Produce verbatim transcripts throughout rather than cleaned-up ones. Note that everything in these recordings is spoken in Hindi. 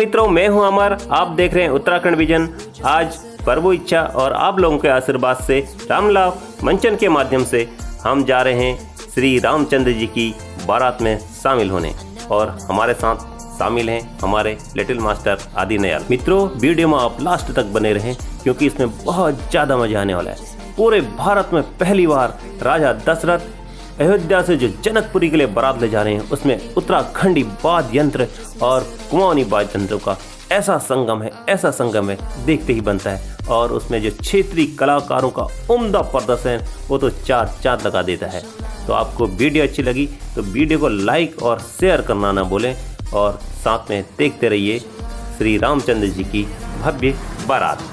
मित्रों, मैं हूं अमर। आप देख रहे हैं उत्तराखंड विजन। आज प्रभु इच्छा और आप लोगों के आशीर्वाद से रामलाल मंचन के माध्यम से हम जा रहे हैं श्री रामचंद्र जी की बारात में शामिल होने, और हमारे साथ शामिल हैं हमारे लिटिल मास्टर आदि नयाल। मित्रों, वीडियो में आप लास्ट तक बने रहें क्योंकि इसमें बहुत ज़्यादा मजा आने वाला है। पूरे भारत में पहली बार राजा दशरथ अयोध्या से जो जनकपुरी के लिए बारात ले जा रहे हैं, उसमें उत्तराखंडी वाद्य यंत्र और कुमाऊनी वाद्य यंत्रों का ऐसा संगम है, ऐसा संगम है, देखते ही बनता है। और उसमें जो क्षेत्रीय कलाकारों का उम्दा प्रदर्शन, वो तो चार चांद लगा देता है। तो आपको वीडियो अच्छी लगी तो वीडियो को लाइक और शेयर करना ना भूलें, और साथ में देखते रहिए श्री रामचंद्र जी की भव्य बारात।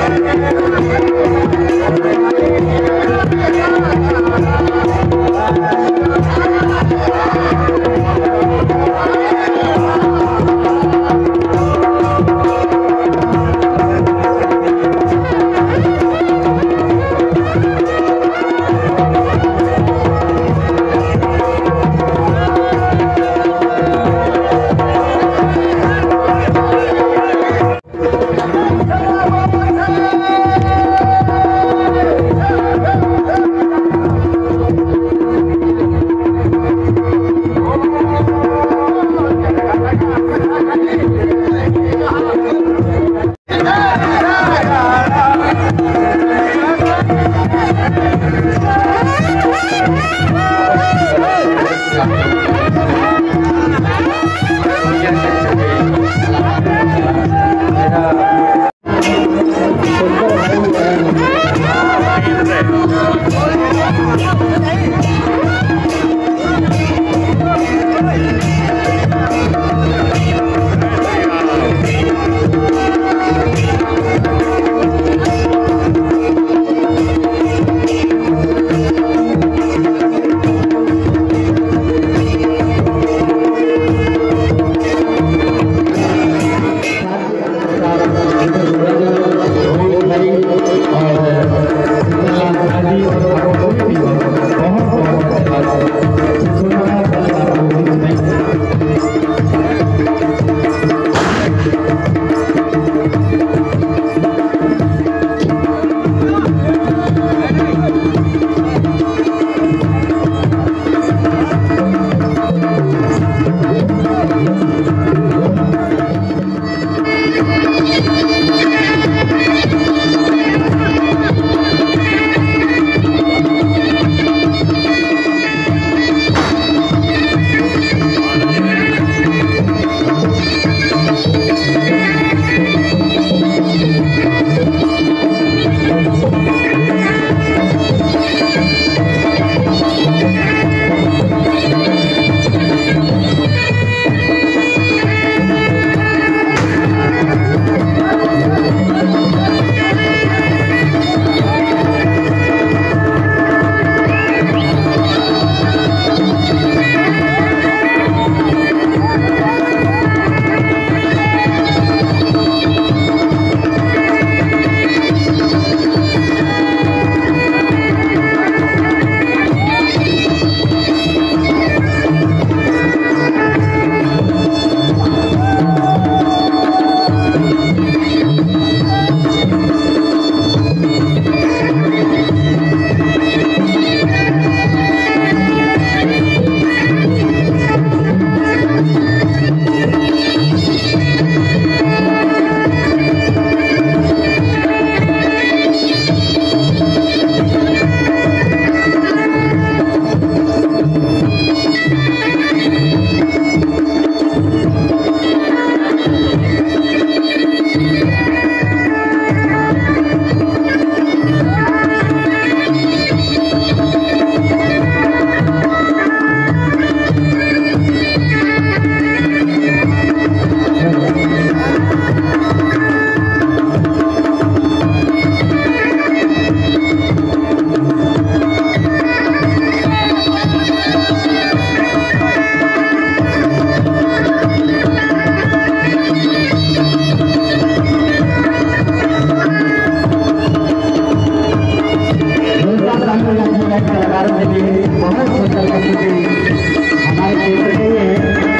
Thank you. लाइन कलाकारों के लिए बहुत सुंदर प्रस्तुति हमारे क्षेत्र में है।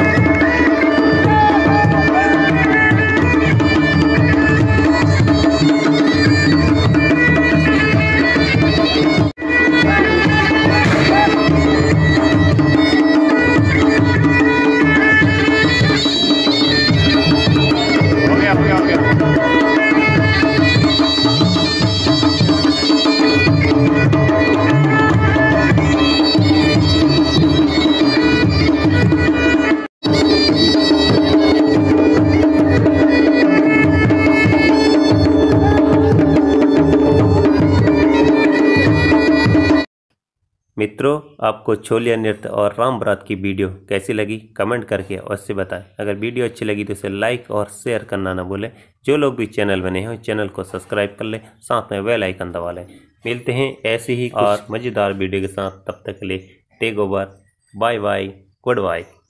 मित्रों, आपको छोलिया नृत्य और राम बारात की वीडियो कैसी लगी कमेंट करके अवश्य बताएं। अगर वीडियो अच्छी लगी तो इसे लाइक और शेयर करना ना भूलें। जो लोग भी चैनल बने हैं चैनल को सब्सक्राइब कर लें, साथ में बेल आइकन दबा लें। मिलते हैं ऐसी ही और मज़ेदार वीडियो के साथ, तब तक के लिए take over, bye bye, good bye.